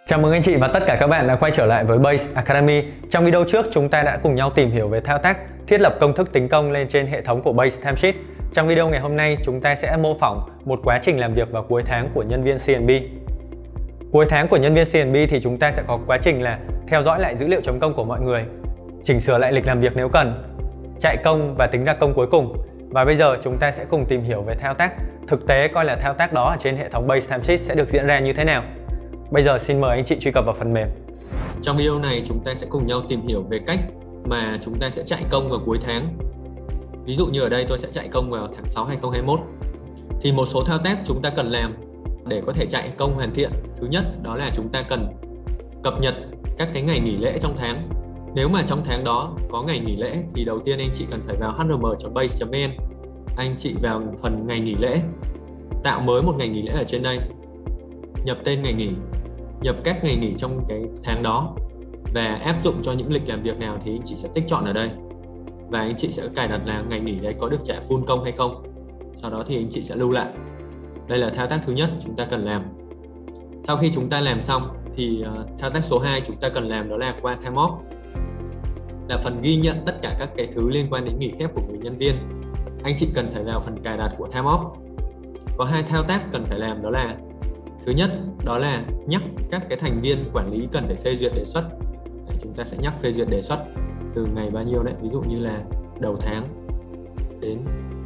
Chào mừng anh chị và tất cả các bạn đã quay trở lại với Base Academy. Trong video trước chúng ta đã cùng nhau tìm hiểu về thao tác thiết lập công thức tính công lên trên hệ thống của Base Timesheet. Trong video ngày hôm nay chúng ta sẽ mô phỏng một quá trình làm việc vào cuối tháng của nhân viên C&B. Cuối tháng của nhân viên C&B thì chúng ta sẽ có quá trình là theo dõi lại dữ liệu chấm công của mọi người, chỉnh sửa lại lịch làm việc nếu cần, chạy công và tính ra công cuối cùng. Và bây giờ chúng ta sẽ cùng tìm hiểu về thao tác thực tế, coi là thao tác đó ở trên hệ thống Base Timesheet sẽ được diễn ra như thế nào. Bây giờ xin mời anh chị truy cập vào phần mềm. Trong video này chúng ta sẽ cùng nhau tìm hiểu về cách mà chúng ta sẽ chạy công vào cuối tháng. Ví dụ như ở đây tôi sẽ chạy công vào tháng 6 2021. Thì một số thao tác chúng ta cần làm để có thể chạy công hoàn thiện. Thứ nhất đó là chúng ta cần cập nhật các cái ngày nghỉ lễ trong tháng. Nếu mà trong tháng đó có ngày nghỉ lễ thì đầu tiên anh chị cần phải vào hrm.base.vn. Anh chị vào phần ngày nghỉ lễ, tạo mới một ngày nghỉ lễ ở trên đây, nhập tên ngày nghỉ, nhập các ngày nghỉ trong cái tháng đó và áp dụng cho những lịch làm việc nào thì anh chị sẽ tích chọn ở đây. Và anh chị sẽ cài đặt là ngày nghỉ đấy có được trả full công hay không. Sau đó thì anh chị sẽ lưu lại. Đây là thao tác thứ nhất chúng ta cần làm. Sau khi chúng ta làm xong thì thao tác số 2 chúng ta cần làm đó là qua time off, là phần ghi nhận tất cả các cái thứ liên quan đến nghỉ phép của người nhân viên. Anh chị cần phải vào phần cài đặt của time off. Có hai thao tác cần phải làm, đó là thứ nhất đó là nhắc các cái thành viên quản lý cần phải phê duyệt đề xuất. Đấy, chúng ta sẽ nhắc phê duyệt đề xuất từ ngày bao nhiêu đấy, ví dụ như là đầu tháng đến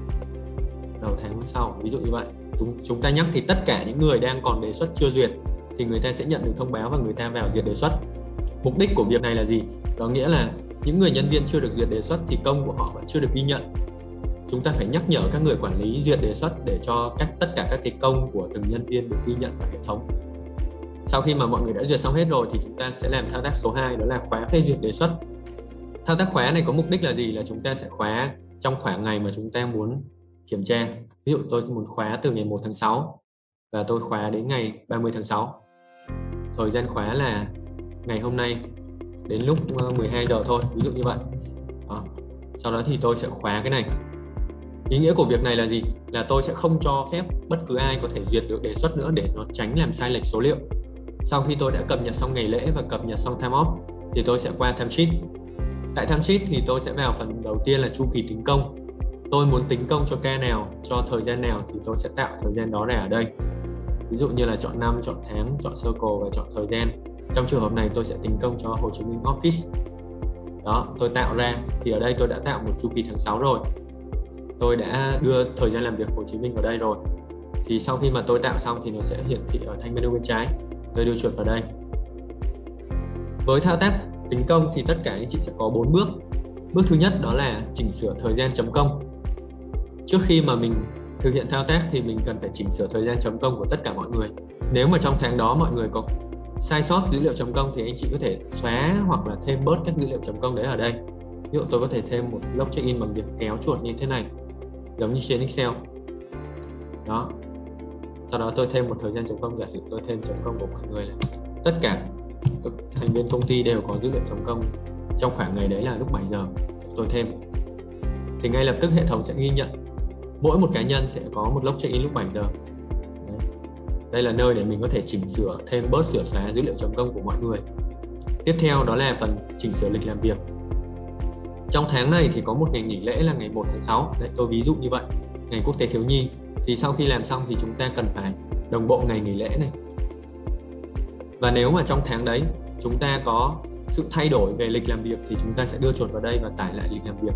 đầu tháng sau, ví dụ như vậy. Chúng ta nhắc thì tất cả những người đang còn đề xuất chưa duyệt thì người ta sẽ nhận được thông báo và người ta vào duyệt đề xuất. Mục đích của việc này là gì? Đó nghĩa là những người nhân viên chưa được duyệt đề xuất thì công của họ vẫn chưa được ghi nhận. Chúng ta phải nhắc nhở các người quản lý duyệt đề xuất để cho tất cả các cái công của từng nhân viên được ghi nhận vào hệ thống. Sau khi mà mọi người đã duyệt xong hết rồi thì chúng ta sẽ làm thao tác số 2, đó là khóa phê duyệt đề xuất. Thao tác khóa này có mục đích là gì? Là chúng ta sẽ khóa trong khoảng ngày mà chúng ta muốn kiểm tra. Ví dụ tôi muốn khóa từ ngày 1 tháng 6 và tôi khóa đến ngày 30 tháng 6. Thời gian khóa là ngày hôm nay đến lúc 12 giờ thôi, ví dụ như vậy. Đó. Sau đó thì tôi sẽ khóa cái này. Ý nghĩa của việc này là gì? Là tôi sẽ không cho phép bất cứ ai có thể duyệt được đề xuất nữa để nó tránh làm sai lệch số liệu. Sau khi tôi đã cập nhật xong ngày lễ và cập nhật xong time off thì tôi sẽ qua timesheet. Tại timesheet thì tôi sẽ vào phần đầu tiên là chu kỳ tính công. Tôi muốn tính công cho ca nào, cho thời gian nào thì tôi sẽ tạo thời gian đó ra ở đây. Ví dụ như là chọn năm, chọn tháng, chọn circle và chọn thời gian. Trong trường hợp này tôi sẽ tính công cho Hồ Chí Minh Office. Đó, tôi tạo ra thì ở đây tôi đã tạo một chu kỳ tháng 6 rồi. Tôi đã đưa thời gian làm việc Hồ Chí Minh vào đây rồi. Thì sau khi mà tôi tạo xong thì nó sẽ hiển thị ở thanh menu bên trái. Tôi đưa chuột vào đây. Với thao tác tính công thì tất cả anh chị sẽ có 4 bước. Bước thứ nhất đó là chỉnh sửa thời gian chấm công. Trước khi mà mình thực hiện thao tác thì mình cần phải chỉnh sửa thời gian chấm công của tất cả mọi người. Nếu mà trong tháng đó mọi người có sai sót dữ liệu chấm công thì anh chị có thể xóa hoặc là thêm bớt các dữ liệu chấm công đấy ở đây. Ví dụ tôi có thể thêm một log check-in bằng việc kéo chuột như thế này, giống như trên Excel. Đó. Sau đó tôi thêm một thời gian chấm công, giả sử tôi thêm chấm công của mọi người là tất cả các thành viên công ty đều có dữ liệu chấm công trong khoảng ngày đấy là lúc 7 giờ. Tôi thêm. Thì ngay lập tức hệ thống sẽ ghi nhận mỗi một cá nhân sẽ có một log check-in lúc 7 giờ. Đấy. Đây là nơi để mình có thể chỉnh sửa, thêm bớt, sửa xóa dữ liệu chấm công của mọi người. Tiếp theo đó là phần chỉnh sửa lịch làm việc. Trong tháng này thì có một ngày nghỉ lễ là ngày 1 tháng 6. Đấy, tôi ví dụ như vậy, ngày Quốc tế Thiếu nhi. Thì sau khi làm xong thì chúng ta cần phải đồng bộ ngày nghỉ lễ này. Và nếu mà trong tháng đấy chúng ta có sự thay đổi về lịch làm việc thì chúng ta sẽ đưa chuột vào đây và tải lại lịch làm việc.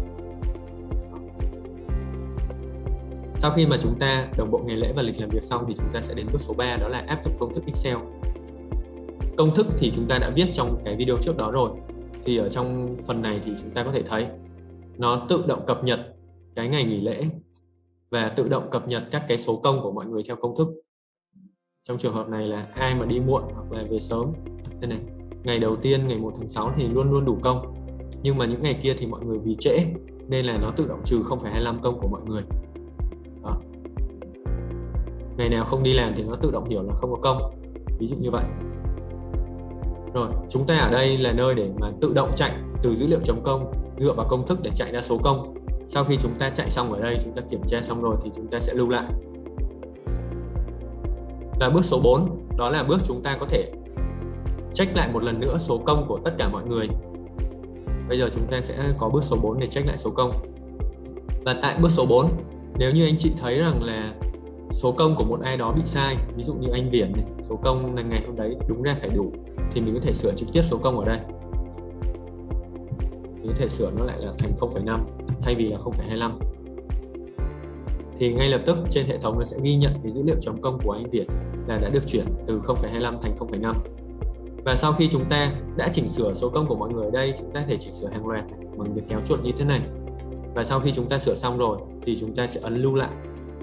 Sau khi mà chúng ta đồng bộ ngày lễ và lịch làm việc xong thì chúng ta sẽ đến bước số 3, đó là áp dụng công thức Excel. Công thức thì chúng ta đã viết trong cái video trước đó rồi. Thì ở trong phần này thì chúng ta có thể thấy nó tự động cập nhật cái ngày nghỉ lễ và tự động cập nhật các cái số công của mọi người theo công thức. Trong trường hợp này là ai mà đi muộn hoặc là về sớm, đây này, ngày đầu tiên ngày 1 tháng 6 thì luôn luôn đủ công. Nhưng mà những ngày kia thì mọi người vì trễ nên là nó tự động trừ 0,25 công của mọi người. Đó. Ngày nào không đi làm thì nó tự động hiểu là không có công. Ví dụ như vậy. Rồi, chúng ta ở đây là nơi để mà tự động chạy từ dữ liệu chấm công dựa vào công thức để chạy ra số công. Sau khi chúng ta chạy xong ở đây, chúng ta kiểm tra xong rồi thì chúng ta sẽ lưu lại. Và bước số 4, đó là bước chúng ta có thể check lại một lần nữa số công của tất cả mọi người. Bây giờ chúng ta sẽ có bước số 4 để check lại số công. Và tại bước số 4, nếu như anh chị thấy rằng là số công của một ai đó bị sai, ví dụ như anh Viễn này, số công là ngày hôm đấy đúng ra phải đủ, thì mình có thể sửa trực tiếp số công ở đây. Mình có thể sửa nó lại là thành 0,5 thay vì là 0,25. Thì ngay lập tức trên hệ thống nó sẽ ghi nhận cái dữ liệu chấm công của anh Việt là đã được chuyển từ 0,25 thành 0,5. Và sau khi chúng ta đã chỉnh sửa số công của mọi người ở đây, chúng ta có thể chỉnh sửa hàng loạt bằng việc kéo chuột như thế này. Và sau khi chúng ta sửa xong rồi thì chúng ta sẽ ấn lưu lại.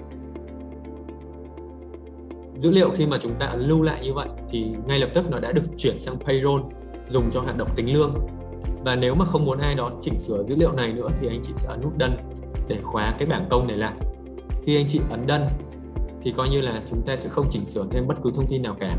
Dữ liệu khi mà chúng ta ấn lưu lại như vậy thì ngay lập tức nó đã được chuyển sang payroll dùng cho hoạt động tính lương. Và nếu mà không muốn ai đó chỉnh sửa dữ liệu này nữa thì anh chị sẽ ấn nút done để khóa cái bảng công này lại. Khi anh chị ấn done thì coi như là chúng ta sẽ không chỉnh sửa thêm bất cứ thông tin nào cả.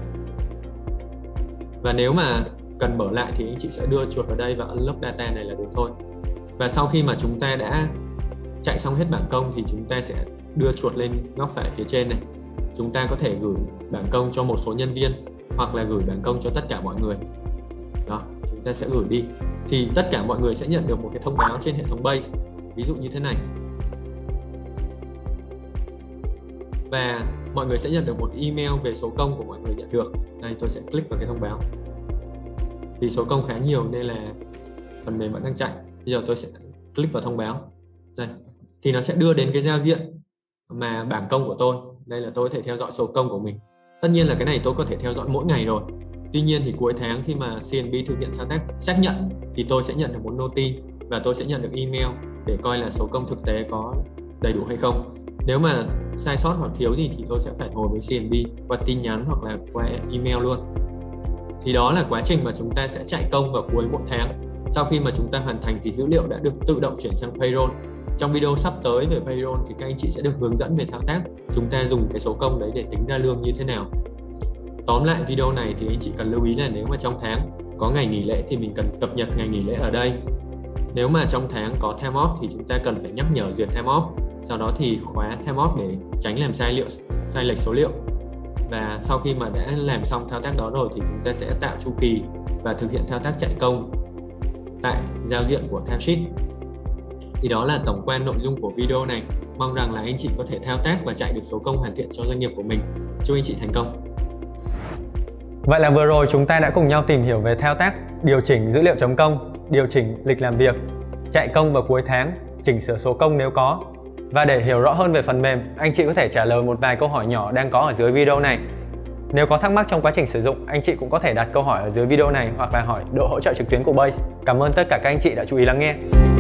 Và nếu mà cần mở lại thì anh chị sẽ đưa chuột vào đây và unlock data này là được thôi. Và sau khi mà chúng ta đã chạy xong hết bảng công thì chúng ta sẽ đưa chuột lên góc phải phía trên này. Chúng ta có thể gửi bảng công cho một số nhân viên hoặc là gửi bảng công cho tất cả mọi người. Đó, chúng ta sẽ gửi đi. Thì tất cả mọi người sẽ nhận được một cái thông báo trên hệ thống Base, ví dụ như thế này. Và mọi người sẽ nhận được một email về số công của mọi người nhận được. Đây, tôi sẽ click vào cái thông báo. Vì số công khá nhiều nên là phần mềm vẫn đang chạy. Bây giờ tôi sẽ click vào thông báo. Đây, thì nó sẽ đưa đến cái giao diện mà bảng công của tôi. Đây là tôi có thể theo dõi số công của mình. Tất nhiên là cái này tôi có thể theo dõi mỗi ngày rồi. Tuy nhiên thì cuối tháng khi mà CNB thực hiện thao tác xác nhận thì tôi sẽ nhận được một noti và tôi sẽ nhận được email để coi là số công thực tế có đầy đủ hay không. Nếu mà sai sót hoặc thiếu gì thì tôi sẽ phản hồi với CNB qua tin nhắn hoặc là qua email luôn. Thì đó là quá trình mà chúng ta sẽ chạy công vào cuối mỗi tháng. Sau khi mà chúng ta hoàn thành thì dữ liệu đã được tự động chuyển sang payroll. Trong video sắp tới về payroll thì các anh chị sẽ được hướng dẫn về thao tác chúng ta dùng cái số công đấy để tính ra lương như thế nào. Tóm lại video này thì anh chị cần lưu ý là nếu mà trong tháng có ngày nghỉ lễ thì mình cần cập nhật ngày nghỉ lễ ở đây. Nếu mà trong tháng có time off thì chúng ta cần phải nhắc nhở duyệt time off. Sau đó thì khóa time off để tránh làm sai lệch số liệu. Và sau khi mà đã làm xong thao tác đó rồi thì chúng ta sẽ tạo chu kỳ và thực hiện thao tác chạy công tại giao diện của timesheet. Thì đó là tổng quan nội dung của video này. Mong rằng là anh chị có thể thao tác và chạy được số công hoàn thiện cho doanh nghiệp của mình. Chúc anh chị thành công. Vậy là vừa rồi chúng ta đã cùng nhau tìm hiểu về thao tác điều chỉnh dữ liệu chấm công, điều chỉnh lịch làm việc, chạy công vào cuối tháng, chỉnh sửa số công nếu có. Và để hiểu rõ hơn về phần mềm, anh chị có thể trả lời một vài câu hỏi nhỏ đang có ở dưới video này. Nếu có thắc mắc trong quá trình sử dụng, anh chị cũng có thể đặt câu hỏi ở dưới video này hoặc là hỏi đội hỗ trợ trực tuyến của Base. Cảm ơn tất cả các anh chị đã chú ý lắng nghe.